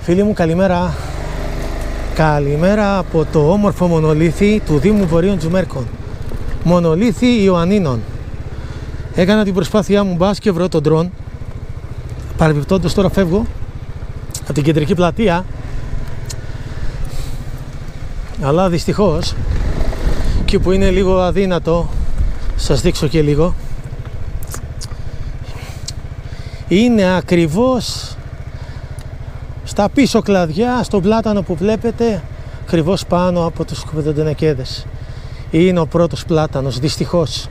Φίλοι μου, καλημέρα. Καλημέρα από το όμορφο μονολίθι του Δήμου Βορείων Τζουμέρκων. Μονολίθι Ιωαννίνων. Έκανα την προσπάθειά μου, μπας και βρω τον ντρόν. Παρεμπιπτόντως τώρα φεύγω από την κεντρική πλατεία. Αλλά δυστυχώς, εκεί που είναι λίγο αδύνατο, σας δείξω και λίγο, είναι ακριβώς στα πίσω κλαδιά, στον πλάτανο που βλέπετε, ακριβώς πάνω από τους σκουπιδοντενεκέδες. Είναι ο πρώτος πλάτανος, δυστυχώς.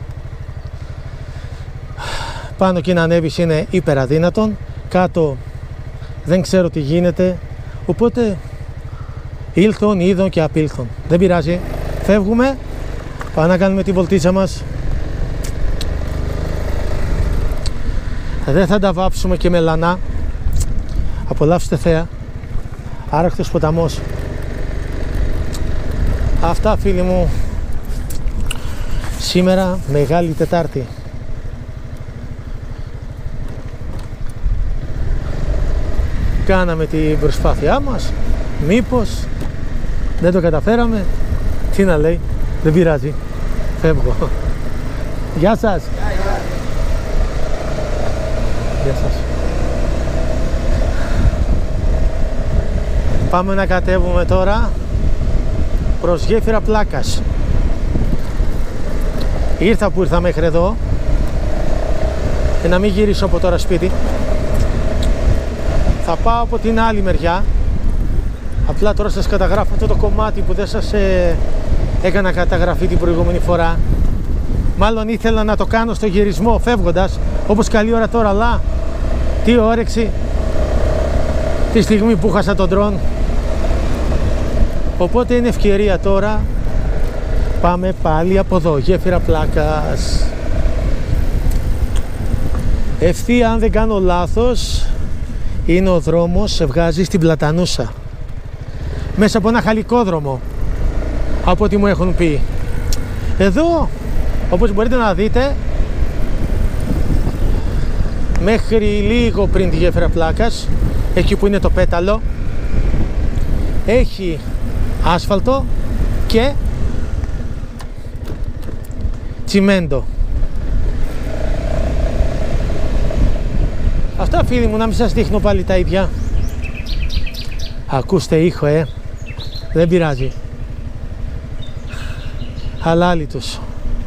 Πάνω εκεί να ανέβεις είναι υπεραδύνατον, κάτω δεν ξέρω τι γίνεται, οπότε ήλθον, είδον και απήλθον. Δεν πειράζει, φεύγουμε, πάμε να κάνουμε τη βολτίτσα μας. Δεν θα τα βάψουμε και με λανά. Απολαύστε θέα. Άραχτος ποταμός. Αυτά, φίλοι μου, σήμερα Μεγάλη Τετάρτη. Κάναμε την προσπάθειά μας. Μήπως δεν το καταφέραμε. Τι να λέει, δεν πειράζει. Φεύγω. Γεια σας. Γεια σας. Πάμε να κατέβουμε τώρα προς γέφυρα Πλάκας. Ήρθα που ήρθα μέχρι εδώ και να μην γυρίσω από τώρα σπίτι. Θα πάω από την άλλη μεριά. Απλά τώρα σας καταγράφω αυτό το κομμάτι που δεν σας έκανα καταγραφή την προηγούμενη φορά. Μάλλον ήθελα να το κάνω στο γυρισμό φεύγοντας, όπως καλή ώρα τώρα, αλλά τι όρεξη τη στιγμή που χάσα τον ντρόν. Οπότε είναι ευκαιρία τώρα. Πάμε πάλι από εδώ, γέφυρα Πλάκας. Ευθεία, αν δεν κάνω λάθος, είναι ο δρόμος, σε βγάζει στην Πλατανούσα. Μέσα από ένα χαλικόδρομο, από ό,τι μου έχουν πει. Εδώ, όπως μπορείτε να δείτε, μέχρι λίγο πριν τη γέφυρα Πλάκας, εκεί που είναι το πέταλο, έχει άσφαλτο και τσιμέντο. Αυτά, φίλοι μου, να μην σας δείχνω πάλι τα ίδια. Ακούστε ήχο, δεν πειράζει. Χαλάλι τους.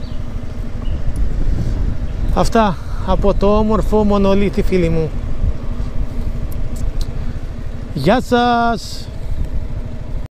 Αυτά από το όμορφο μονολίθι, φίλοι μου. Γεια σας.